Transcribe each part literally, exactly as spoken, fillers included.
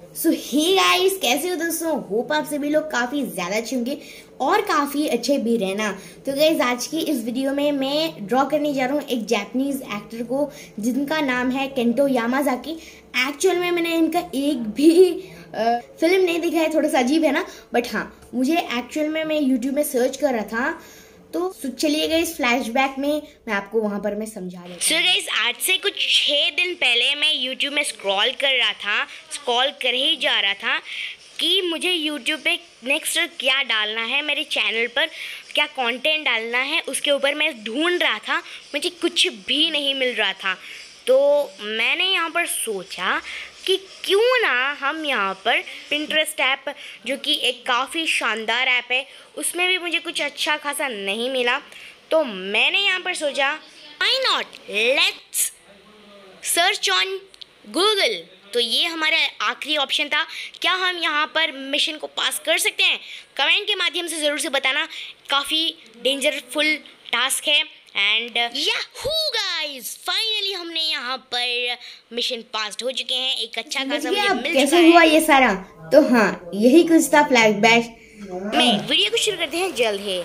सो hey guys, कैसे हो दोस्तों? होप आप सभी लोग काफ़ी ज़्यादा अच्छे होंगे और काफ़ी अच्छे भी रहना। तो गाइस, आज की इस वीडियो में मैं ड्रॉ करने जा रहा हूँ एक जापानीज एक्टर को जिनका नाम है केंटो यामाजाकी। एक्चुअल में मैंने इनका एक भी आ, फिल्म नहीं देखा है, थोड़ा सा अजीब है ना, बट हाँ मुझे एक्चुअल में मैं यूट्यूब में सर्च कर रहा था तो चलिए गाइस, फ्लैशबैक में मैं आपको वहां पर मैं समझा देता हूँ। सो गाइस, आज से कुछ छः दिन पहले मैं यूट्यूब में स्क्रॉल कर रहा था स्क्रॉल कर ही जा रहा था कि मुझे यूट्यूब पे नेक्स्ट क्या डालना है, मेरे चैनल पर क्या कंटेंट डालना है, उसके ऊपर मैं ढूंढ रहा था। मुझे कुछ भी नहीं मिल रहा था, तो मैंने यहाँ पर सोचा कि क्यों ना हम यहाँ पर पिंटरेस्ट ऐप, जो कि एक काफ़ी शानदार ऐप है, उसमें भी मुझे कुछ अच्छा खासा नहीं मिला, तो मैंने यहाँ पर सोचा why not let's search on Google. तो ये हमारा आखिरी ऑप्शन था। क्या हम यहाँ पर मिशन को पास कर सकते हैं? कमेंट के माध्यम से ज़रूर से बताना। काफ़ी डेंजरफुल टास्क है एंड याहू गाइस, फाइनली हमने यहाँ पर मिशन पास हो चुके हैं। एक अच्छा खासा मुझे मिल कैसे चुका हुआ है। ये सारा? तो हाँ, यही कुछ था फ्लैशबैक मैं वीडियो को शुरू करते हैं जल्द ही।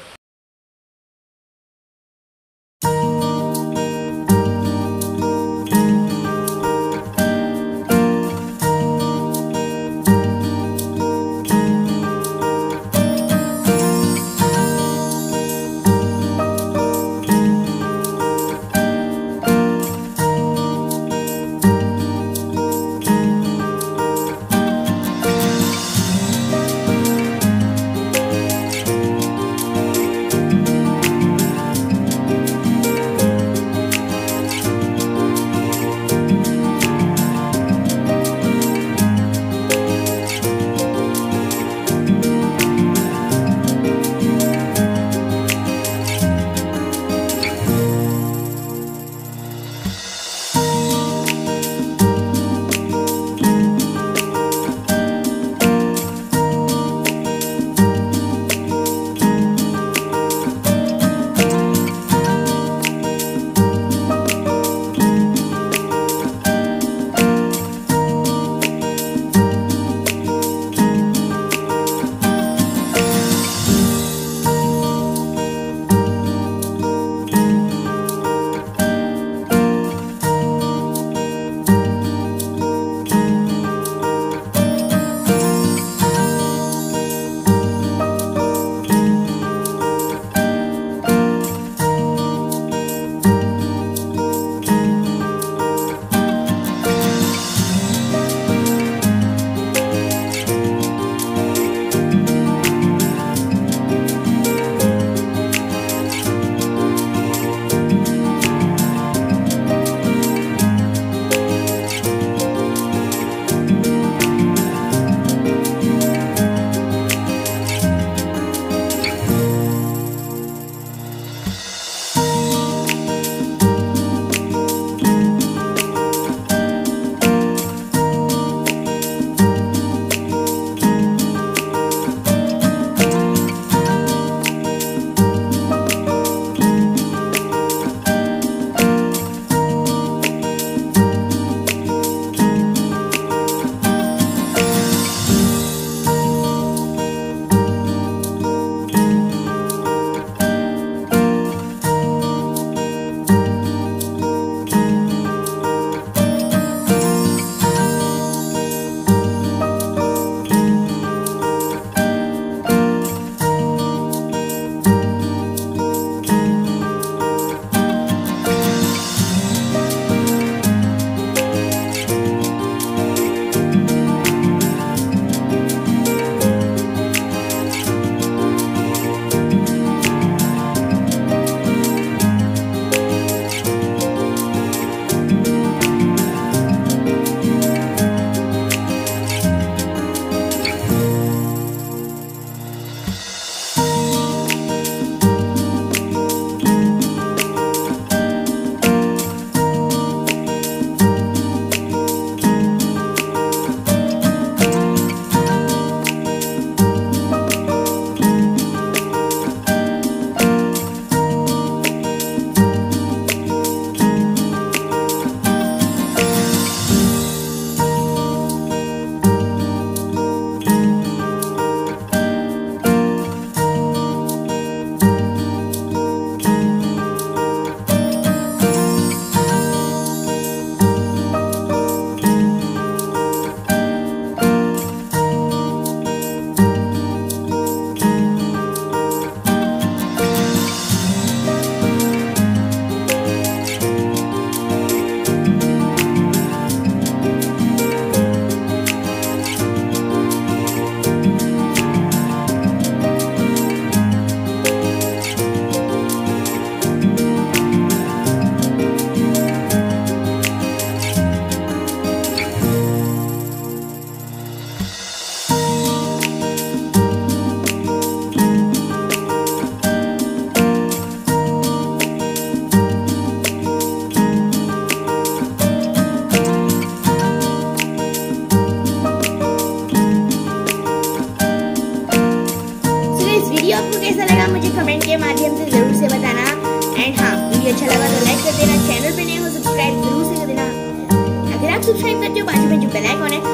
के माध्यम से जरूर से बताना। एंड हाँ, वीडियो अच्छा लगा तो लाइक कर देना, चैनल पे नए हो सब्सक्राइब जरूर से कर देना। अगर आप सब्सक्राइब करते हो बाजू में जो बेल आइकॉन है